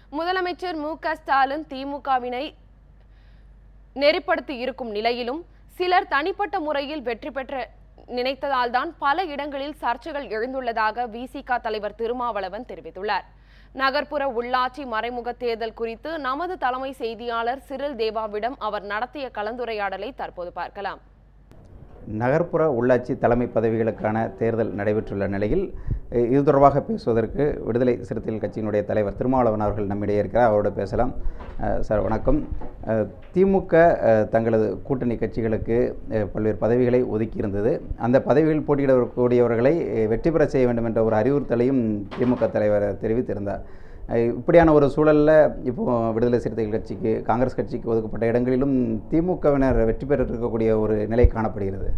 முதலமைச்சர் மு.க.ஸ்டாலின் திமுகவினை நெறிப்படுத்தி இருக்கும் நிலையிலும் சிலர் தனிப்பட்ட முறையில் வெற்றி பெற்ற நினைத்ததால்தான் பல இடங்களில் சர்ச்சைகள் எழுந்துள்ளதாக விசிக தலைவர் திருமாவளவன் தெரிவித்துள்ளார். நகர்ப்புற உள்ளாட்சி மறைமுக தேர்தல் குறித்து நமது தலைமை செய்தியாளர் சிறில் தேவாவிடம் அவர் நடத்திய கலந்துரையாடலை தற்போது பார்க்கலாம். நகர்ப்புற உள்ளாட்சி தலைமை பதவிகளுக்கான தேர்தல் நடைபெற்றுள்ள நிலையில் இது தொடர்பாக பேசுவதற்கு விடுதலை சிறுத்தைகள் கட்சியினுடைய தலைவர் திருமாவளவன் அவர்கள் நம்மிடையே இருக்கிறார். அவரோடு பேசலாம். சார் வணக்கம். திமுக தங்களது கூட்டணி கட்சிகளுக்கு பல்வேறு பதவிகளை ஒதுக்கியிருந்தது. அந்த பதவிகளில் போட்டியிடக்கூடியவர்களை வெற்றி பெற செய்ய வேண்டும் என்ற ஒரு அறிவுறுத்தலையும் திமுக தலைவர் தெரிவித்திருந்தார். இப்படியான ஒரு சூழலில் இப்போது விடுதலை சிறுத்தைகள் கட்சிக்கு, காங்கிரஸ் கட்சிக்கு ஒதுக்கப்பட்ட இடங்களிலும் திமுகவினர் வெற்றி பெற்றிருக்கக்கூடிய ஒரு நிலை காணப்படுகிறது.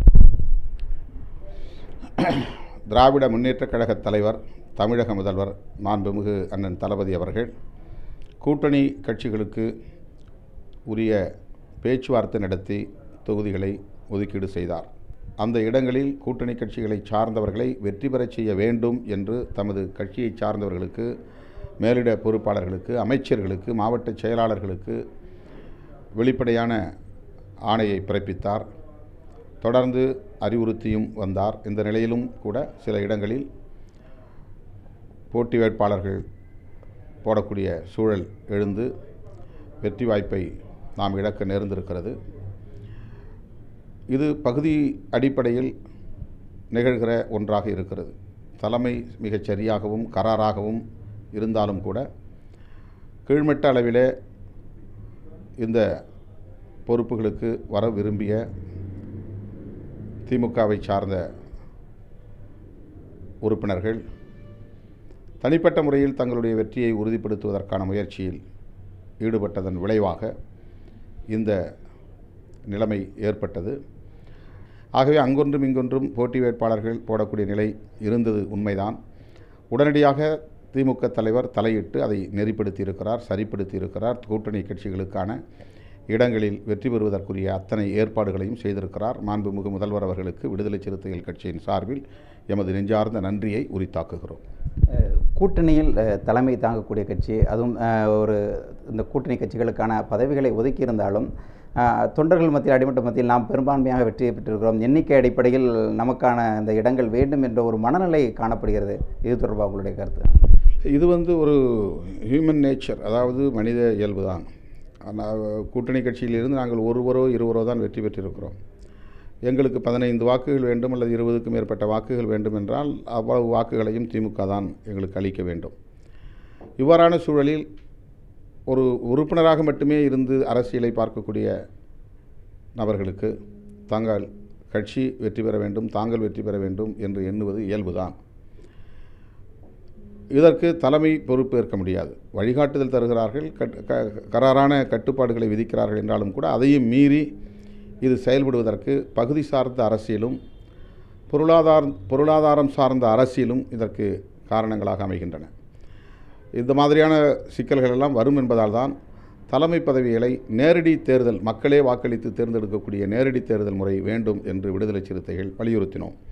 திராவிட முன்னேற்றக் கழக தலைவர், தமிழக முதல்வர் மாண்புமிகு அண்ணன் தளபதி அவர்கள் கூட்டணி கட்சிகளுக்கு உரிய பேச்சுவார்த்தை நடத்தி தொகுதிகளை ஒதுக்கீடு செய்தார். அந்த இடங்களில் கூட்டணி கட்சிகளை சார்ந்தவர்களை வெற்றி பெறச் செய்ய வேண்டும் என்று தமது கட்சியை சார்ந்தவர்களுக்கு, மேலிட பொறுப்பாளர்களுக்கு, அமைச்சர்களுக்கு, மாவட்ட செயலாளர்களுக்கு வெளிப்படையான ஆணையை பிறப்பித்தார். தொடர்ந்து அறிவுறுத்தியும் வந்தார். இந்த நிலையிலும் கூட சில இடங்களில் போட்டி வேட்பாளர்கள் போடக்கூடிய சூழல் எழுந்து வெற்றி வாய்ப்பை நாம் இழக்க நேர்ந்திருக்கிறது. இது பகுதி அடிப்படையில் நிகழ்கிற ஒன்றாக இருக்கிறது. தலைமை மிகச் சரியாகவும் கராராகவும் இருந்தாலும் கூட கீழ்மட்ட அளவிலே இந்த பொறுப்புகளுக்கு வர விரும்பிய திமுகவை சார்ந்த உறுப்பினர்கள் தனிப்பட்ட முறையில் தங்களுடைய வெற்றியை உறுதிப்படுத்துவதற்கான முயற்சியில் ஈடுபட்டதன் விளைவாக இந்த நிலைமை ஏற்பட்டது. ஆகவே அங்கொன்றும் இங்கொன்றும் போட்டி வேட்பாளர்கள் போடக்கூடிய நிலை இருந்தது உண்மைதான். உடனடியாக திமுக தலைவர் தலையிட்டு அதை நெறிப்படுத்தி இருக்கிறார், சரிப்படுத்தி இருக்கிறார். கூட்டணி கட்சிகளுக்கான இடங்களில் வெற்றி பெறுவதற்குரிய அத்தனை ஏற்பாடுகளையும் செய்திருக்கிறார். மாண்புமிகு முதல்வர் அவர்களுக்கு விடுதலை சிறுத்தைகள் கட்சியின் சார்பில் எமது நெஞ்சார்ந்த நன்றியை உரித்தாக்குகிறோம். கூட்டணியில் தலைமை தாங்கக்கூடிய கட்சி, அதுவும் இந்த கூட்டணி கட்சிகளுக்கான பதவிகளை ஒதுக்கியிருந்தாலும் தொண்டர்கள் மத்தியில், அடிமட்ட மத்தியில் நாம் பெரும்பான்மையாக வெற்றி பெற்றிருக்கிறோம், எண்ணிக்கை அடிப்படையில் நமக்கான இந்த இடங்கள் வேண்டும் என்ற ஒரு மனநிலை காணப்படுகிறது. இது தொடர்பாக உங்களுடைய கருத்து? இது ஒரு ஹியூமன் நேச்சர், அதாவது மனித இயல்பு தான். கூட்டணி கட்சியிலிருந்து நாங்கள் ஒருவரோ இருவரோ தான் வெற்றி பெற்றிருக்கிறோம். எங்களுக்கு 15 வாக்குகள் வேண்டும் அல்லது 20க்கும் மேற்பட்ட வாக்குகள் வேண்டும் என்றால் அவ்வளவு வாக்குகளையும் திமுக தான் எங்களுக்கு அளிக்க வேண்டும். இவ்வாறான சூழலில் ஒரு உறுப்பினராக மட்டுமே இருந்து அரசியலை பார்க்கக்கூடிய நபர்களுக்கு தங்கள் கட்சி வெற்றி பெற வேண்டும், தாங்கள் வெற்றி பெற வேண்டும் என்று எண்ணுவது இயல்புதான். இதற்கு தலைமை பொறுப்பேற்க முடியாது. வழிகாட்டுதல் தருகிறார்கள், கராரான கட்டுப்பாடுகளை விதிக்கிறார்கள் என்றாலும் கூட அதையும் மீறி இது செயல்படுவதற்கு பகுதி சார்ந்த அரசியலும் பொருளாதாரம் சார்ந்த அரசியலும் இதற்கு காரணங்களாக அமைகின்றன. இந்த மாதிரியான சிக்கல்கள் எல்லாம் வரும் என்பதால் தான் தலைமை பதவிகளை நேரடி தேர்தல், மக்களே வாக்களித்து தேர்ந்தெடுக்கக்கூடிய நேரடி தேர்தல் முறை வேண்டும் என்று விடுதலை சிறுத்தைகள் வலியுறுத்தினோம்.